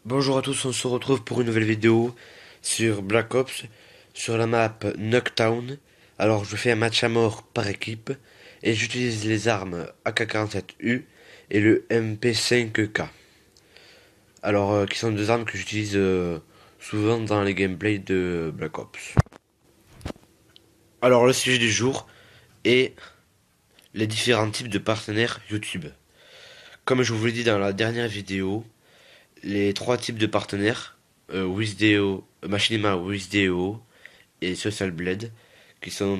Bonjour à tous, on se retrouve pour une nouvelle vidéo sur Black Ops, sur la map Nuketown. Alors je fais un match à mort par équipe et j'utilise les armes AK-47U et le MP5K. Alors qui sont deux armes que j'utilise souvent dans les gameplays de Black Ops. Alors le sujet du jour est les différents types de partenaires YouTube. Comme je vous l'ai dit dans la dernière vidéo, les trois types de partenaires, Wisdeo, Machinima, Wisdeo et Social Blade, qui sont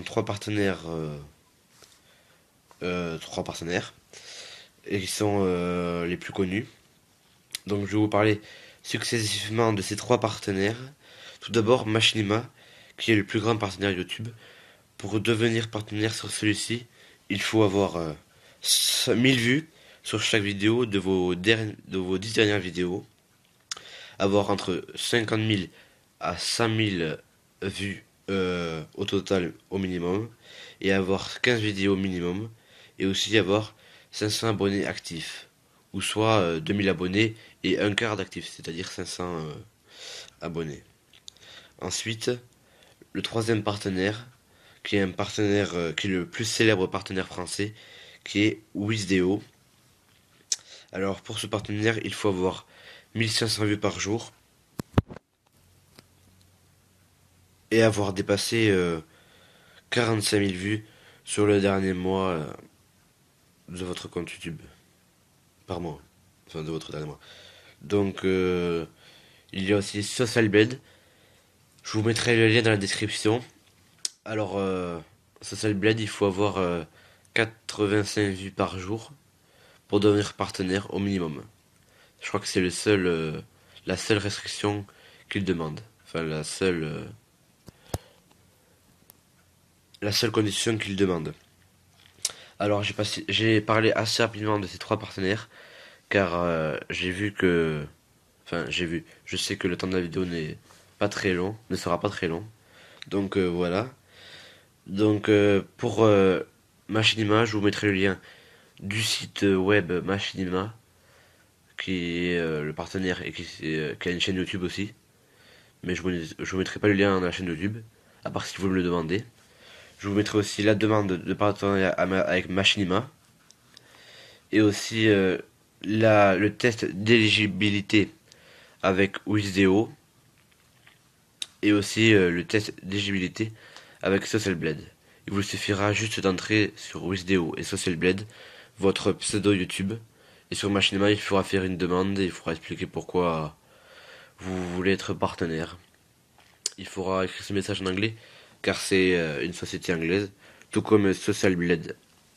trois partenaires et qui sont les plus connus. Donc je vais vous parler successivement de ces trois partenaires. Tout d'abord Machinima, qui est le plus grand partenaire YouTube. Pour devenir partenaire sur celui-ci, il faut avoir 1000 vues sur chaque vidéo de vos 10 dernières vidéos, avoir entre 50 000 à 100 000 vues au total au minimum, et avoir 15 vidéos au minimum, et aussi avoir 500 abonnés actifs, ou soit 2000 abonnés et un quart d'actifs, c'est-à-dire 500 abonnés. Ensuite, le troisième partenaire, qui est un partenaire qui est le plus célèbre partenaire français, qui est Wisdeo. Alors pour ce partenaire, il faut avoir 1500 vues par jour et avoir dépassé 45 000 vues sur le dernier mois de votre compte YouTube. Par mois. Enfin, de votre dernier mois. Donc, il y a aussi Social Blade. Je vous mettrai le lien dans la description. Alors, Social Blade, il faut avoir 85 vues par jour pour devenir partenaire au minimum. Je crois que c'est la seule restriction qu'il demande. Enfin, la seule condition qu'il demande. Alors j'ai parlé assez rapidement de ces trois partenaires, car je sais que le temps de la vidéo n'est pas très long, ne sera pas très long. Donc voilà. Donc pour Machinima, je vous mettrai le lien du site web Machinima, qui est le partenaire et qui a une chaîne YouTube aussi. Mais je vous mettrai pas le lien dans la chaîne YouTube, à part si vous me le demandez. Je vous mettrai aussi la demande de partenariat avec Machinima. Et aussi le test d'éligibilité avec Wisdeo. Et aussi le test d'éligibilité avec Social Blade. Il vous suffira juste d'entrer sur Wisdeo et Social Blade votre pseudo YouTube. Et sur Machinima, il faudra faire une demande et il faudra expliquer pourquoi vous voulez être partenaire. Il faudra écrire ce message en anglais, car c'est une société anglaise, tout comme Social Blade.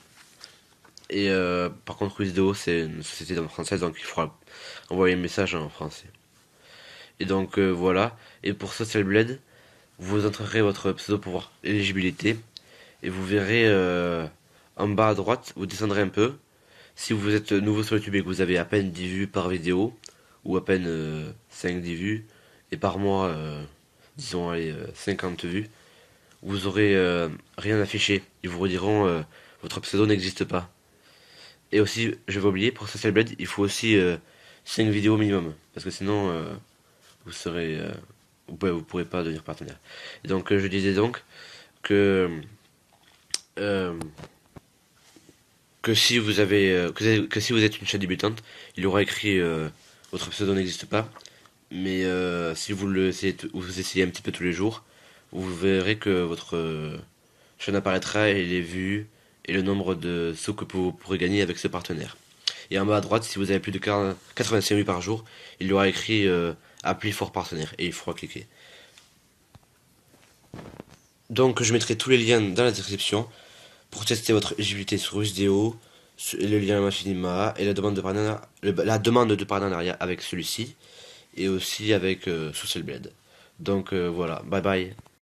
Et par contre, Wisdeo, c'est une société française, donc il faudra envoyer un message en français. Et donc voilà. Et pour Social Blade, vous entrerez votre pseudo pour voir l'éligibilité. Et vous verrez en bas à droite, vous descendrez un peu. Si vous êtes nouveau sur YouTube et que vous avez à peine 10 vues par vidéo, ou à peine 5-10 vues, et par mois, disons, allez, 50 vues, vous aurez rien affiché. Ils vous rediront votre pseudo n'existe pas. Et aussi, je vais oublier, pour Social Blade, il faut aussi 5 vidéos minimum. Parce que sinon, vous serez. Vous pourrez pas devenir partenaire. Et donc, je disais donc que. euh, que si vous avez. Que si vous êtes une chaîne débutante, il aura écrit votre pseudo n'existe pas. Mais si vous essayez un petit peu tous les jours, vous verrez que votre chaîne apparaîtra et les vues et le nombre de sauts que vous pourrez gagner avec ce partenaire. Et en bas à droite, si vous avez plus de 85 vues par jour, il y aura écrit appli for partenaire et il faudra cliquer. Donc je mettrai tous les liens dans la description pour tester votre éligibilité sur Wisdeo, le lien Machinima et la demande de partenariat avec celui-ci et aussi avec Social Blade. Donc voilà, bye bye.